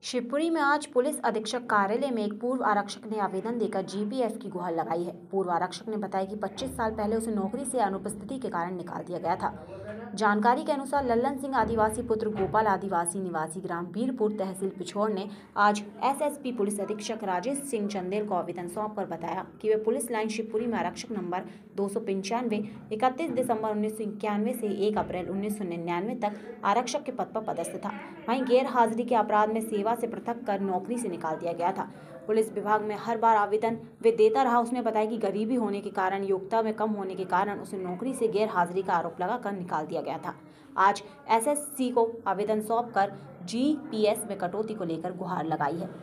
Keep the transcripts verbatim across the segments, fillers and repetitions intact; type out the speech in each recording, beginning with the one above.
शिवपुरी में आज पुलिस अधीक्षक कार्यालय में एक पूर्व आरक्षक ने आवेदन देकर जीपीएफ की गुहार लगाई है। पूर्व आरक्षक ने बताया कि पच्चीस साल पहले उसे नौकरी से अनुपस्थिति के कारण निकाल दिया गया था। जानकारी के अनुसार लल्लन सिंह आदिवासी पुत्र गोपाल आदिवासी निवासी ग्राम बीरपुर तहसील पिछोर ने आज एसएसपी पुलिस अधीक्षक राजेश सिंह चंदेल को आवेदन सौंप कर बताया कि वे पुलिस लाइन शिवपुरी में आरक्षक नंबर दो सौ पंचानवे इकतीस दिसंबर उन्नीस सौ इक्यानवे से एक अप्रैल उन्नीस सौ निन्यानवे तक आरक्षक के पद पर पदस्थ था। वहीं गैर हाजिरी के अपराध में सेवा से पृथक कर नौकरी से निकाल दिया गया था। पुलिस विभाग में हर बार आवेदन वे देता रहा। उसने बताया कि गरीबी होने के कारण, योग्यता में कम होने के कारण उसे नौकरी से गैर हाजिरी का आरोप लगाकर निकाल दिया गया था। आज एसएससी को आवेदन सौंप कर जीपीएस में कटौती को लेकर गुहार लगाई है।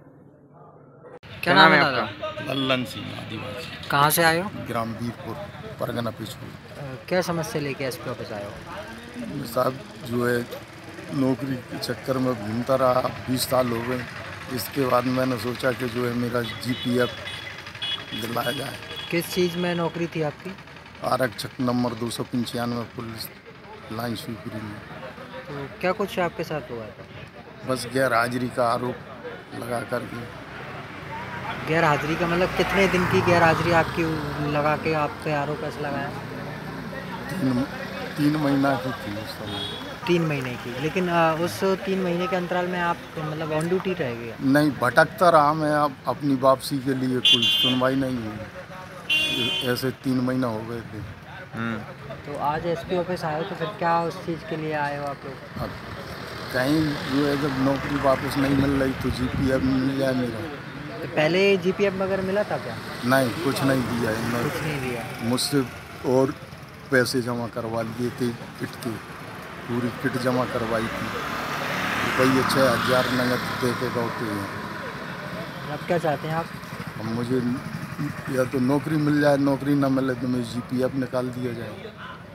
क्या नाम है आपका? लल्लन सिंह आदिवासी। कहाँ से आए हो? ग्राम बीरपुर, परगना पिछोर। क्या समस्या लेके एसपी ऑफिस आए हो? साहब जो है नौकरी के चक्कर में घूमता रहा, बीस साल हो गए। इसके बाद मैंने सोचा कि जो है मेरा जीपीएफ दिलाया जाए। किस चीज़ में नौकरी थी आपकी? आरक्षक नंबर दो सौ पंचानवे पुलिस लाइन शिवपुरी में। तो क्या कुछ आपके साथ हुआ था? बस गैर हाजिरी का आरोप लगा करके। गैर हाजिरी का मतलब कितने दिन की गैर हाजिरी आपकी लगा के आप पे आरोप कैसे लगाया? तीन तीन महीना की थी उस समय। तीन महीने की। लेकिन आ, उस तीन महीने के अंतराल में आप मतलब ऑन ड्यूटी रह गए? नहीं, भटकता रहा मैं। अब अपनी वापसी के लिए कोई सुनवाई नहीं हुई। ऐसे तीन महीना हो गए थे। तो आज एसपी ऑफिस आए हो तो फिर क्या उस चीज़ के लिए आए हो आप लोग? अब कहीं जो है जब नौकरी वापस नहीं मिल रही तो जीपीएफ मिल जाए मेरा। तो पहले जीपीएफ वगैरह मिला था क्या? नहीं, कुछ नहीं दिया है। कुछ नहीं दिया। मुझसे और पैसे जमा करवा लिए थे, किट की पूरी किट जमा करवाई थी। रुपये छः हज़ार नगद दे के गौते हैं। अब क्या चाहते हैं आप? अब मुझे या तो नौकरी मिल जाए, नौकरी ना मिले तो मुझे जीपीएफ निकाल दिया जाए।